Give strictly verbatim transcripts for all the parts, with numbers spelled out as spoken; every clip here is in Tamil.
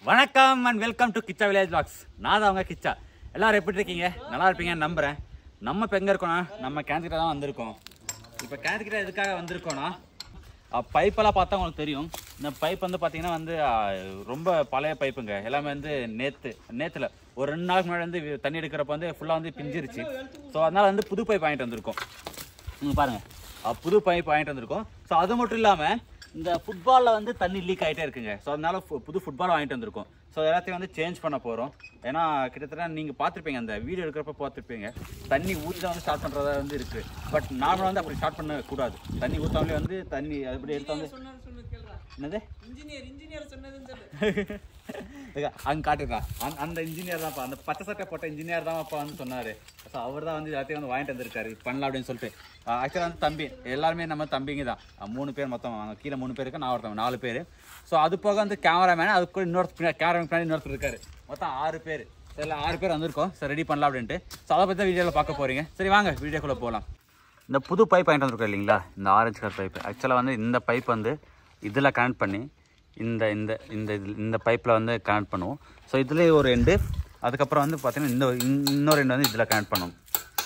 வணக்கம் and welcome to Kichcha village vlogs. நான் தான் அவங்க கிச்சா. எல்லாரும் எப்படி இருக்கீங்க? நல்லா இருப்பீங்கன்னு நம்புறேன். நம்ம இப்போ எங்கே இருக்கோம்னா நம்ம கேந்திரிக்கிட்ட தான் வந்திருக்கோம். இப்போ கேந்திரிக்கிட்ட எதுக்காக வந்திருக்கோம்னா பைப்பெல்லாம் பார்த்தா உங்களுக்கு தெரியும். இந்த பைப் வந்து பார்த்தீங்கன்னா வந்து ரொம்ப பழைய பைப்புங்க. எல்லாமே வந்து நேற்று நேற்றுல ஒரு ரெண்டு நாளுக்கு முன்னாடி வந்து தண்ணி எடுக்கிறப்ப வந்து ஃபுல்லாக வந்து பிஞ்சிருச்சு. ஸோ அதனால் வந்து புது பைப் வாங்கிட்டு வந்திருக்கோம். நீங்கள் பாருங்கள், புது பைப் வாங்கிட்டு வந்திருக்கோம். ஸோ அது மட்டும் இல்லாமல் இந்த ஃபுட்பாலில் வந்து தண்ணி லீக் ஆகிட்டே இருக்குங்க. ஸோ அதனால புது ஃபுட்பால் வாங்கிட்டு வந்திருக்கோம். ஸோ எல்லாத்தையும் வந்து சேஞ்ச் பண்ண போகிறோம். ஏன்னா கிட்டத்தட்ட நீங்கள் பார்த்துருப்பீங்க, அந்த வீடியோ எடுக்கிறப்ப பார்த்துருப்பீங்க, தண்ணி ஊற்றி தான் வந்து ஸ்டார்ட் பண்ணுறதா வந்து இருக்குது. பட் நார்மலாக வந்து அப்படி ஸ்டார்ட் பண்ணக்கூடாது. தண்ணி ஊற்றாமலே வந்து தண்ணி அப்படி எடுத்து வந்து என்னது இன்ஜினியர் இன்ஜினியர் சொன்னதுன்னு அங்கே காட்டுருக்கான். அந் அந்த இன்ஜினியர் தான்ப்பா, அந்த பச்சை சட்டை போட்ட இன்ஜினியர் தான் அப்பா வந்து சொன்னார். ஸோ அவர் தான் வந்து எல்லாத்தையும் வந்து வாங்கிட்டு வந்திருக்காரு பண்ணலாம் அப்படின்னு சொல்லிட்டு. ஆக்சுவலாக வந்து தம்பி எல்லாருமே நம்ம தம்பிங்க தான். மூணு பேர் மொத்தம், அங்கே கீழே மூணு பேருக்கு, நான் ஒருத்தவங்க நாலு பேர். ஸோ அது போக வந்து கேமராமேன், அது கூட இன்னொரு கேமரா பின்னாடி இன்னொருத்தர் இருக்காரு. மொத்தம் ஆறு பேர். ஸோ எல்லாம் ஆறு பேர் வந்திருக்கோம். ஸோ ரெடி பண்ணலாம் அப்படின்ட்டு. ஸோ அதை பற்றி தான் வீடியோவில் பார்க்க போகிறீங்க. சரி வாங்க வீடியோக்குள்ளே போகலாம். இந்த புது பைப் வாங்கிட்டு வந்துருக்கோம் இல்லைங்களா, இந்த ஆரஞ்சு கலர் பைப். ஆக்சுவலாக வந்து இந்த பைப் வந்து இதில் கனெக்ட் பண்ணி இந்த இந்த இந்த இந்த பைப்பில் வந்து கனெக்ட் பண்ணுவோம். ஸோ இதுலேயே ஒரு எண்டு, அதுக்கப்புறம் வந்து பார்த்திங்கன்னா இந்த இன்னொரு எண்டு வந்து இதில் கனெக்ட் பண்ணணும்,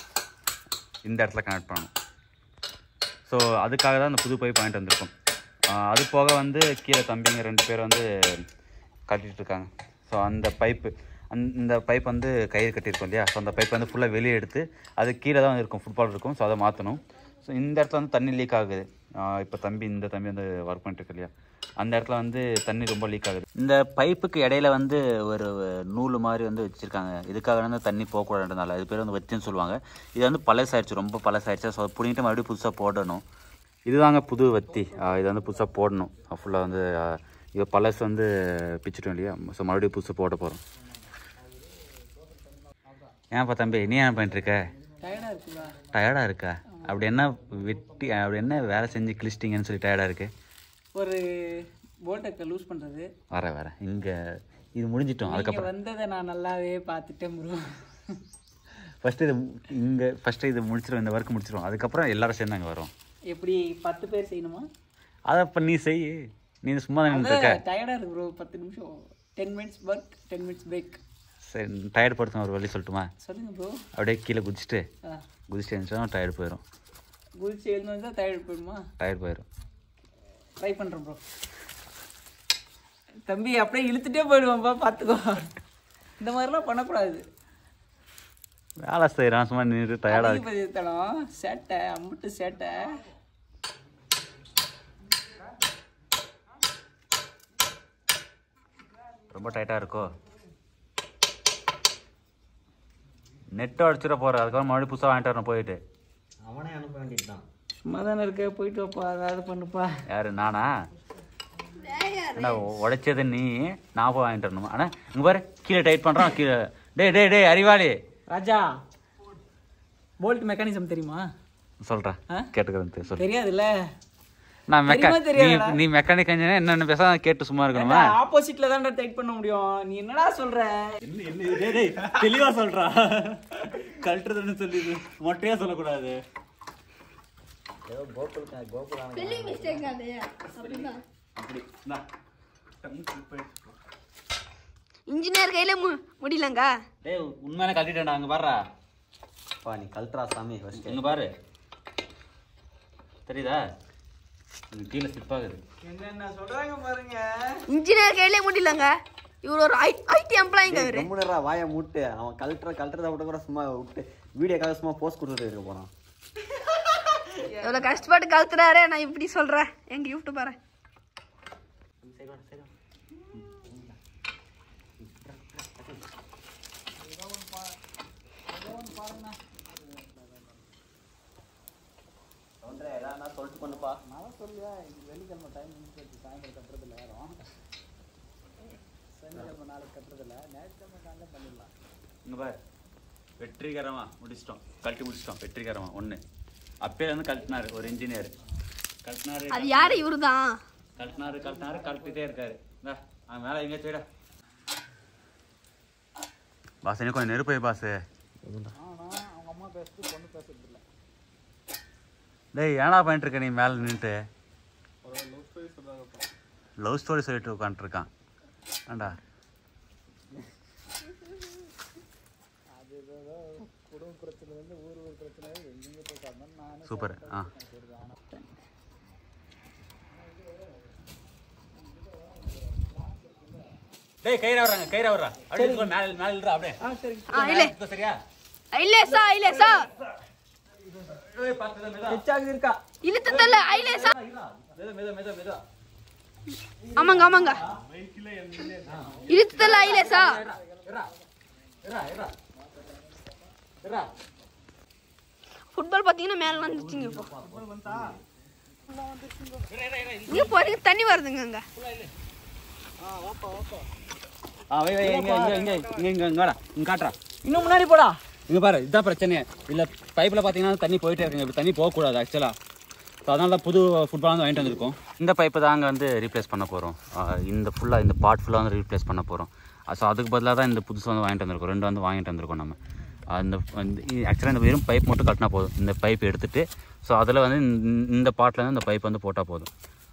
இந்த இடத்துல கனெக்ட் பண்ணணும். ஸோ அதுக்காக தான் இந்த புது பைப் வாங்கிட்டு வந்திருக்கோம். அது போக வந்து கீழே தம்பிங்க ரெண்டு பேர் வந்து கட்டிகிட்டு இருக்காங்க. ஸோ அந்த பைப்பு அந் இந்த பைப் வந்து கயிறு கட்டியிருக்கோம் இல்லையா, ஸோ அந்த பைப் வந்து ஃபுல்லாக வெளியே எடுத்து அது கீழே தான் இருக்கும், ஃபுட்பால் இருக்கும். ஸோ அதை மாற்றணும். ஸோ இந்த இடத்துல வந்து தண்ணி லீக் ஆகுது. இப்போ தம்பி இந்த தம்பி வந்து ஒர்க் பண்ணிட்டு இல்லையா, அந்த இடத்துல வந்து தண்ணி ரொம்ப லீக் ஆகுது. இந்த பைப்புக்கு இடையில வந்து ஒரு நூல் மாதிரி வந்து வச்சுருக்காங்க. இதுக்காக வந்து தண்ணி போகக்கூடாதுனால இது பேர் வந்து வச்சுன்னு சொல்லுவாங்க. இது வந்து பழசாயிடுச்சு, ரொம்ப பழசாயிடுச்சு. ஸோ பிடிங்கிட்டு மறுபடியும் புதுசாக போடணும். இதுதாங்க புது வத்தி. இது வந்து புதுசாக போடணும். ஃபுல்லாக வந்து இது பழசு வந்து பிச்சுட்டோம் இல்லையா, ஸோ மறுபடியும் புதுசாக போட போகிறோம். ஏன்ப்பா தம்பி நீ என்ன பண்ணிட்டுருக்க? டயர்டாக இருக்குதா? டயர்டாக இருக்கா? அப்படி என்ன வெட்டி அப்படி என்ன வேலை செஞ்சு கிழிச்சிட்டிங்கன்னு சொல்லி டயர்டாக இருக்குது? ஒரு போட்டை லூஸ் பண்ணுறது. வர வர இங்கே இது முடிஞ்சிட்டோம். அதுக்கப்புறம் வந்ததை நான் நல்லாவே பார்த்துட்டேன் ப்ரோ. ஃபஸ்ட்டு இது இங்கே ஃபஸ்ட்டு இது முடிச்சிடும், இந்த ஒர்க் முடிச்சிடும். அதுக்கப்புறம் எல்லாரும் சேர்ந்து அங்கே வரும். எப்படி பத்து பேர் செய்யணுமா? அதை இப்போ நீ செய், நீ சும்மா தான் இருக்க. டயர்டாக இருக்கு ப்ரோ. பத்து நிமிஷம், ten minutes work, ten minutes break. சரி டயர்டு படுத்துங்க, ஒரு வழி சொல்லட்டுமா? சொல்லுங்கள் ப்ரோ. அப்படியே கீழே குதிச்சுட்டு குதிச்சுட்டு எழுந்துச்சா டயர்டு போயிடும். குதிச்சு எழுந்து வந்தால் டயர்டு போயிடுமா? டயர்டு போயிடும். ட்ரை பண்ணுறேன் ப்ரோ. தம்பி அப்படியே இழுத்துட்டே போயிடுவான்ப்பா, பார்த்துக்கோ. இந்த மாதிரிலாம் பண்ணக்கூடாது. வேலை செய்கிறான் சும்மா நின்று டயர்டாக பதித்தனம் சேட்டை அம்பிட்டு சேட்டை. ரொம்ப டைட்டாக இருக்கோ? நெட்டை அடிச்சிட போகிற, அதுக்கப்புறம் மறுபடியும் புதுசாக வாங்கிட்டு வரணும் போயிட்டு. அவனே அனுப்ப வேண்டியது தான். சும்மா தானே இருக்க, போயிட்டு வாப்பா, அதாவது பண்ணுப்பா. யாரு நானா? அண்ணா உடைச்சது நீ, நான் போய் வாங்கிட்டு வரணுமா? அண்ணா இங்கே பாரு, கீழே டைட் பண்ணுறான் கீழே. டே டே டே அறிவாளி ராஜா, போல்ட் மெக்கானிசம் தெரியுமா? சொல்கிறேன் கேட்டுக்கிறேன். சொல். தெரியாதுல்ல? நான் மெக்கா நீ மெக்கானிக் இன்ஜினியர் என்னென்ன பேச கேட்டு சும்மா இருக்கணுமா? ஆப்போசிட்ல தான் டைட் பண்ண முடியும். நீ என்னடா சொல்ற? தெளிவா சொல்றா. கல்ட்டுறதுன்னு சொல்லி மொட்டையா சொல்லக்கூடாது. இன்ஜினியர் கையில முடியலங்க. டேய் உண்மையான கட்டிட்டேன்டா. அங்க பாருடா. பா நீ கல்ட்ரா சாமி ஃபர்ஸ்ட். இங்க பாரு, தெரியுதா? கீழே ஸ்லிப் ஆகுது. என்னென்ன சொல்றாங்க பாருங்க. இன்ஜினியர் கையில முடியலங்க. இவர் ஒரு ஐடி எம்ப்ளாயிங்க. அவரு ரொம்ப நேரா வாயை மூட்டு. அவன் கல்ட்ரா கல்ட்ரா விட கூட சும்மா விட்டு வீடியோக்காக சும்மா போஸ்ட் கொடுத்துட்டு இருக்க போறான். எவ்வளவு கஷ்டப்பட்டு கழுத்துறாரு. நான் இப்படி சொல்றேன், எங்க யூடியூப் பாரு. சொல்லிட்டு பண்ணுப்பா. நான் சொல்லுவா வெள்ளிக்கிழமை டைம் முடிச்சு சாயந்தரம் கட்டுறதுல ஏறும். சனிக்கிழமை நாளைக்கு கட்டுறதில்ல, ஞாயிற்றுக்கிழமை காலையில் பண்ணிடலாம். இங்கே பாரு, வெற்றிகரமாக முடிச்சிட்டோம், கழட்டி முடிச்சிட்டோம் வெற்றிகரமாக. ஒன்று அப்பயே வந்து கழட்டினாரு ஒரு இன்ஜினியர். கழட்டினாரு. அது யாரு? இவரு தான். கழட்டினாரு கழட்டினாரு கழட்டிட்டே இருக்காரு. அவன் மேலே எங்கே செய்யடா பாஸ், எனக்கு கொஞ்சம் நெருப்பு பாஸு. ஆனால் அவங்க அம்மா பேசுறது பொண்ணு பேசுறது இல்லை. டேய் ஏன்னா பண்ணிட்டு இருக்க நீ மேலே நின்றுட்டு? லவ் ஸ்டோரி சொல்லிட்டு உட்காந்துருக்கான். ஏண்டா சூப்பர். ஆ டேய் கயிறு வர்றாங்க, கயிறு வர்றா. அப்படியே மேல மேல இல்லடா அப்படியே. ஆ சரி. ஆ இல்ல. சரியா? ஐலேசா ஐலேசா. ஏய் பாத்துடா மெதா. கிச்சாக்கு இருக்கா? இழுத்து தள்ள ஐலேசா. மெதா மெதா மெதா மெதா. ஆமாங்க ஆமாங்க. இழுத்து தள்ள ஐலேசா. இரா. இரா இரா. இரா. ஃபுட்பால் பாத்தீங்கன்னா மேல வந்துச்சுங்க இப்போ. ஃபுட்பால் வந்தா. இங்க போறீங்க தண்ணி வருதுங்க அங்க. ஆ வை வை இங்க இங்க இங்க இங்க இங்க இங்க வாடா. இங்க காட்றா. இன்னும் முன்னாடி போடா. இங்க பாரு, இதான் பிரச்சனை. இல்ல பைப்ல பாத்தீங்கன்னா தண்ணி போயிட்டே இருக்குங்க. இப்படி தண்ணி போக கூடாது ஆக்சுவலா. ஸோ அதனால தான் புது ஃபுட்பால் வந்து வாங்கிட்டு வந்திருக்கோம். இந்த பைப்பு தான் அங்கே வந்து ரீப்ளேஸ் பண்ண போகிறோம். இந்த ஃபுல்லாக இந்த பார்ட் ஃபுல்லாக வந்து ரீப்ளேஸ் பண்ண போகிறோம். ஸோ அதுக்கு பதிலாக தான் இந்த புதுசு வந்து வாங்கிட்டு வந்திருக்கோம். ரெண்டு வந்து வாங்கிட்டு வந்திருக்கோம் நம்ம. அந்த ஆக்சுவலாக இந்த வெறும் பைப் மட்டும் கட்டினா போதும். இந்த பைப் எடுத்துகிட்டு ஸோ அதில் வந்து இந்த பார்ட்டில் வந்து இந்த பைப் வந்து போட்டால் போதும்.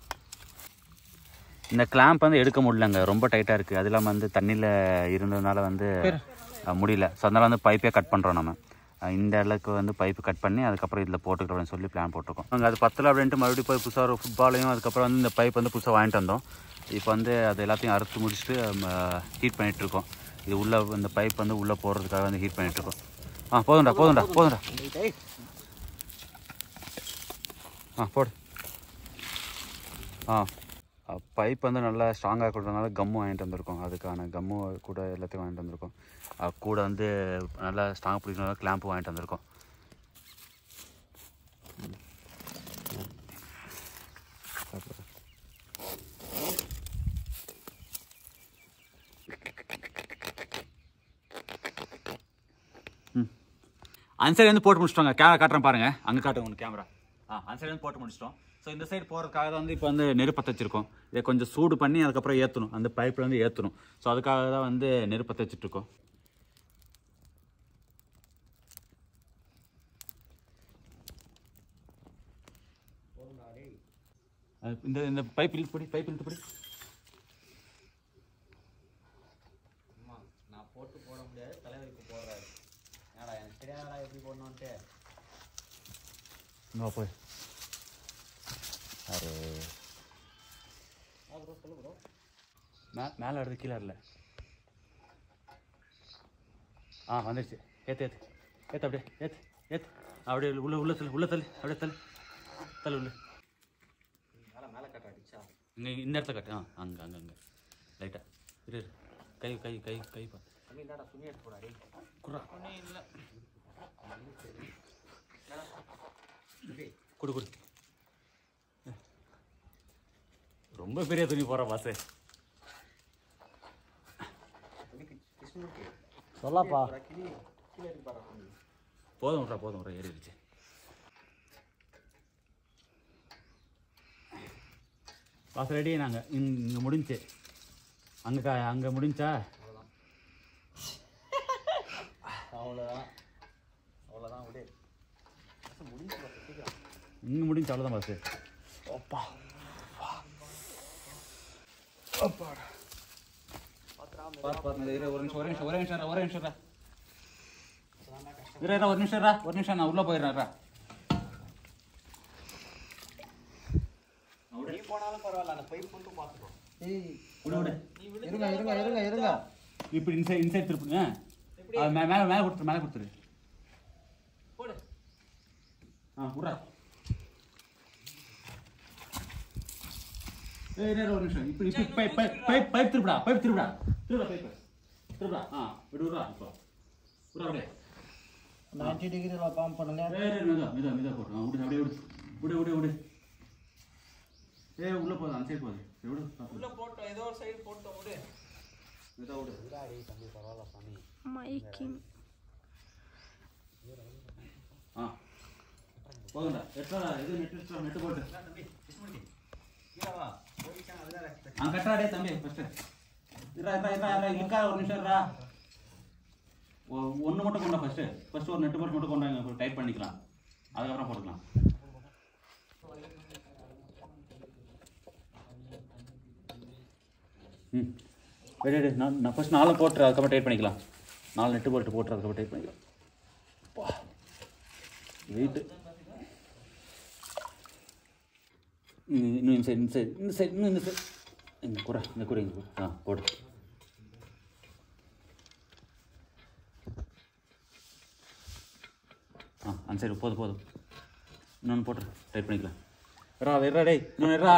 இந்த கிளாம்ப் வந்து எடுக்க முடியலங்க, ரொம்ப டைட்டாக இருக்குது. அது இல்லாமல் வந்து தண்ணியில் இருந்ததுனால வந்து முடியல. ஸோ அதனால் வந்து பைப்பே கட் பண்ணுறோம் நம்ம. இந்த அளவுக்கு வந்து பைப்பு கட் பண்ணி அதுக்கப்புறம் இதில் போட்டுக்கிறோம் அப்படின்னு சொல்லி பிளான் போட்டிருக்கோம். அங்கே அது பத்தலை அப்படின்ட்டு மறுபடியும் போய் புதுசாக ஒரு ஃபுட்பாலையும் அதுக்கப்புறம் வந்து இந்த பைப் வந்து புதுசாக வாங்கிட்டு வந்தோம். இப்போ வந்து அது எல்லாத்தையும் அறுத்து முடிச்சுட்டு ஹீட் பண்ணிகிட்ருக்கோம். இது உள்ளே இந்த பைப் வந்து உள்ளே போடுறதுக்காக வந்து ஹீட் பண்ணிகிட்ருக்கோம். ஆ போதும்டா போதும்டா போதும்டா. ஆ போடு. ஆ பைப் வந்து நல்லா ஸ்ட்ராங்காக கொடுத்ததுனால கம்மு வாங்கிட்டு வந்திருக்கோம். அதுக்கான கம்மு கூட எல்லாத்தையும் வாங்கிட்டு வந்திருக்கோம். கூட வந்து நல்லா ஸ்ட்ராங் பிடிக்கணும் கிளாம்பு வாங்கிட்டு வந்திருக்கோம். ம் அந்த சைடு வந்து போட்டு முடிச்சிட்டோங்க. கேமரா காட்டுறேன் பாருங்க. அங்கே காட்டுங்க ஒன்று கேமரா. ஆ அந்த சைடு வந்து போட்டு முடிச்சிட்டோம். ஸோ இந்த சைடு போகிறதுக்காக தான் வந்து இப்போ வந்து நெருப்பத்தை வச்சுருக்கோம். இதை கொஞ்சம் சூடு பண்ணி அதுக்கப்புறம் ஏற்றணும். அந்த பைப்பில் வந்து ஏற்றணும். ஸோ அதுக்காக தான் வந்து நெருப்பத்தை வச்சுட்ருக்கோம். இந்த இந்த பைப் இழுத்துப்படி பைப் இழுத்துப்படி. நான் போட்டு போட முடியாது, தலைவருக்கு போடுறாரு. ஏடா எனக்கு தெரியாதடா எப்படி போடணுன்ட்டு. இன்னும் போய் அரே ப்ரோ சொல்லு ப்ரோ. மே மேலே எடுத்து கீழே இல்லை. ஆ வந்துடுச்சு. ஏற்று ஏற்று ஏற்று அப்படியே ஏற்று ஏற்று அப்படியே உள்ள உள்ள தள்ளு உள்ள தள்ளு அப்படியே தள்ளு தள்ளு உள்ள. மேலே மேலே கட்ட அடிச்சா இங்கே இந்த இடத்த கட்டு. ஆ அங்கே அங்கே அங்கே லைட்டாக இரு இரு. கை கை கை கை பார்த்து அங்கே இந்தாடா துணி எடுத்து போடாடி. குடுறா. இல்லை குடு குடு. ரொம்ப பெரிய துணி போகிற பாசு. சொல்லாப்பா. போதும் விட்றா போதும் விட்றா ஏறிடுச்சு. பாச ரெடி. நாங்கள் இங்கே முடிஞ்சு அங்கே அங்கே முடிஞ்சா அவ்வளோதான் அவ்வளோதான் விடு. முடிஞ்சு இங்கே முடிஞ்சு அவ்வளோதான் பாசு. அப்பா ஒரு நிமிஷம் ஒரு நிமிஷம் ஒரே நிமிஷம் ஒரே நிமிஷம் இரா ஒரு நிமிஷம் ஒரு நிமிஷம் நான் உள்ளே போயிடுறேன். நீ போனாலும் பரவாயில்ல, அந்த பைப் மட்டும் பார்த்துக்கோ. ஏய் விடு விடு. இருங்க இருங்க இருங்க இருங்க. இப்படி இன்சைட் இன்சைட் திருப்புங்க. மேலே மேலே மேலே கொடுத்துரு மேலே கொடுத்துரு. போடு. ஆ விட்றா. ஏய் ஒரு நிமிஷம். இப்படி இப்படி பைப் பைப் பைப் பைப் திருப்புடா பைப் திருப்புடா திருப்புடா பைப் திருப்புடா. ஆ விடு விட்றா. இப்போ விட்றா அப்படியே நைன்டி டிகிரியில் பம்ப் பண்ணுங்க. ஏய் மெதா மெதா மெதா போடு. விடு அப்படியே விடு விடு விடு விடு. ஏய் உள்ளே போகுது அந்த சைடு போகுது. விடு உள்ள போட்டோம் ஏதோ ஒரு சைடு போட்டோம். விடு மெதா விடு. விடாடி தம்பி பரவாயில்ல சாமி. மைக்கிங் ஆ போதும்டா. எட்ரா இது நெட் எட்ரா நெட் போட்டு கீழவா போயிட்டான். அதுதான் எக்ஸ்பெக்ட். ஆ கட்டாடே தம்பி ஃபஸ்ட்டு. இரா இரா இரா இரா இருக்கா ஒரு நிமிஷம் இரா. ஒன்று மட்டும் கொண்டா ஃபஸ்ட்டு ஃபஸ்ட்டு ஒரு நெட்டு போட்டு மட்டும் கொண்டாங்க டைட் பண்ணிக்கலாம். அதுக்கப்புறம் போட்டுக்கலாம். ம் ரெடி ரெடி. நான் நான் ஃபஸ்ட் நாளும் போட்டுரு அதுக்கப்புறம் டைட் பண்ணிக்கலாம். நாலு நெட்டு போல்ட்டு போட்டு அதுக்கப்புறம் டைப் பண்ணிக்கலாம். வெயிட்டு இன்னும் இந்த சைடு இந்த சைடு இந்த சைடு இன்னும் இந்த சைடு இந்த குறை இந்த குறை இங்கே ஆ போடு. ஆ அந்த சைடு போதும் போதும் இன்னொன்று போட்டுரு டைப் பண்ணிக்கலாம். ரா வெறா டேய் இன்னொன்று ரா.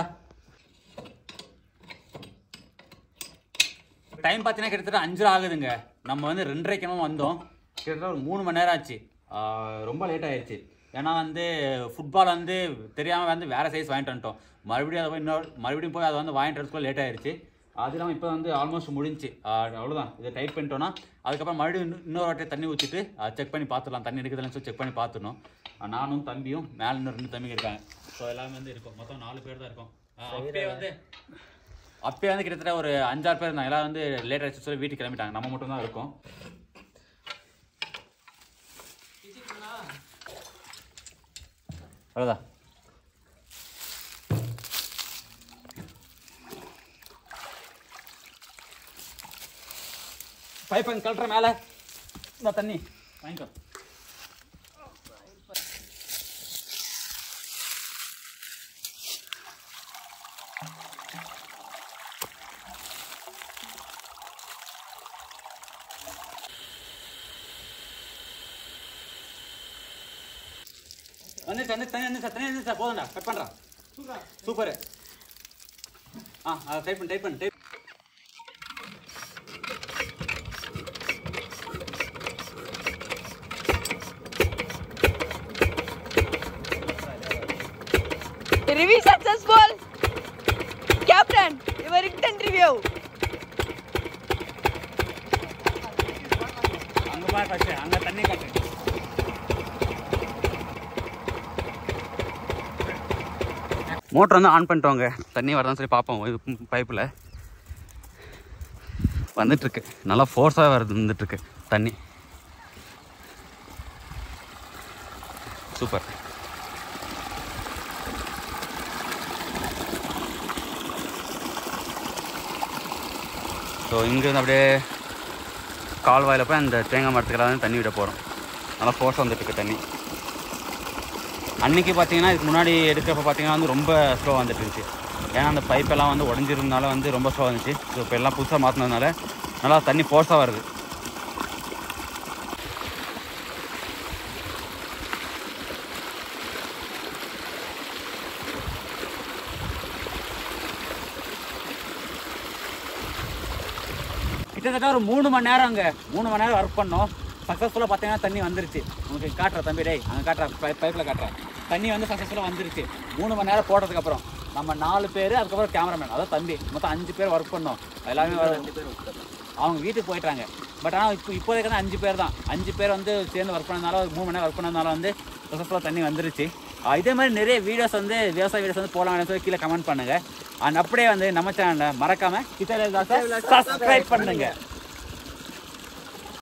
டைம் பார்த்தீங்கன்னா கிட்டத்தட்ட அஞ்சரை ஆகுதுங்க. நம்ம வந்து ரெண்டரைக்கமாக வந்தோம். கிட்டத்தட்ட ஒரு மூணு மணி நேரம் ஆச்சு. ரொம்ப லேட் ஆகிடுச்சு. ஏன்னா வந்து ஃபுட்பால் வந்து தெரியாமல் வந்து வேறு சைஸ் வாங்கிட்டு வந்துட்டோம். மறுபடியும் அதை போய் இன்னொரு மறுபடியும் போய் அதை வந்து வாங்கிட்டு வரதுக்குள்ள லேட் ஆகிடுச்சு. அது இல்லாமல் இப்போ வந்து ஆல்மோஸ்ட் முடிஞ்சு அவ்வளோதான். இதை டைட் பண்ணிட்டோன்னா அதுக்கப்புறம் மறுபடியும் இன்னொரு வாட்டி தண்ணி ஊற்றிட்டு செக் பண்ணி பார்த்துடலாம். தண்ணி எடுக்குதுன்னு சொல்லி செக் பண்ணி பார்த்துடணும். நானும் தம்பியும் மேலே இன்னும் ரெண்டு தம்பிங்க இருக்காங்க. ஸோ எல்லாமே வந்து இருக்கும். மொத்தம் நாலு பேர் தான் இருக்கும். அப்பயே வந்து அப்பயே வந்து கிட்டத்தட்ட ஒரு அஞ்சாறு பேர் இருந்தாங்க. எல்லாம் வந்து லேட் ஆகிடுச்சு சொல்லி வீட்டுக்கு கிளம்பிட்டாங்க. நம்ம மட்டும் தான் இருக்கோம். அவ்வளோதான். பைப் அங்கே கழட்டுற மேலே இந்த தண்ணி வாங்கிக்கோ. வந்துச்சு வந்து தண்ணி வந்து சார் தண்ணி வந்து சார் போதும்டா. கட் பண்ணுறான். சூப்பரு. ஆ அதை டைப் பண்ணு டைப் பண்ணு type. Review successful. Captain, your written review. அங்கே பாரு ஃபஸ்ட்டு அங்கே தண்ணி காட்டு. மோட்டர் வந்து ஆன் பண்ணிட்டோங்க. தண்ணி வரதான்னு சொல்லி பார்ப்போம். இது பைப்பில் வந்துட்டுருக்கு. நல்லா ஃபோர்ஸாக வருது வந்துட்டுருக்கு தண்ணி. சூப்பர். ஸோ இங்கேருந்து அப்படியே கால்வாயில் போய் அந்த தேங்காய் மரத்துக்கெல்லாம் வந்து தண்ணி விட போகிறோம். நல்லா ஃபோர்ஸாக வந்துட்டுருக்கு தண்ணி. அன்றைக்கி பார்த்தீங்கன்னா இதுக்கு முன்னாடி எடுக்கிறப்ப பார்த்தீங்கன்னா வந்து ரொம்ப ஸ்லோவாக வந்துட்டு இருந்துச்சு. ஏன்னா அந்த பைப்பெல்லாம் வந்து உடஞ்சிருந்தனால வந்து ரொம்ப ஸ்லோவாக இருந்துச்சு. ஸோ இப்போ எல்லாம் புதுசாக மாற்றினதுனால நல்லா தண்ணி ஃபோர்ஸாக வருது. கிட்டத்தட்ட ஒரு மூணு மணி நேரம் அங்கே மூணு மணி நேரம் ஒர்க் பண்ணோம். சக்ஸஸ்ஃபுல்லாக பார்த்தீங்கன்னா தண்ணி வந்துருச்சு. உங்களுக்கு காட்டுற தம்பி டே அங்கே காட்டுற பை பைப்பில் காட்டுறேன். தண்ணி வந்து சக்ஸஸ்ஃபுல்லாக வந்துருச்சு. மூணு மணி நேரம் போட்டதுக்கப்புறம் நம்ம நாலு பேர் அதுக்கப்புறம் கேமராமேன் அதாவது தம்பி மொத்தம் அஞ்சு பேர் ஒர்க் பண்ணோம். எல்லாமே அஞ்சு பேர் அவங்க வீட்டுக்கு போயிட்டாங்க. பட் ஆனால் இப்போ இப்போதைக்கு வந்து அஞ்சு பேர் தான். அஞ்சு பேர் வந்து சேர்ந்து ஒர்க் பண்ணதுனால ஒரு மூணு மணி நேரம் ஒர்க் பண்ணதுனால வந்து சக்ஸஸ்ஃபுல்லாக தண்ணி வந்துருச்சு. இதே மாதிரி நிறைய வீடியோஸ் வந்து விவசாய வீடியோஸ் வந்து போடலாம்னு சொல்லி கீழே கமெண்ட் பண்ணுங்கள். அண்ட் அப்படியே வந்து நம்ம சேனலில் மறக்காமல் கிச்சா சப்ஸ்கிரைப் பண்ணுங்கள்.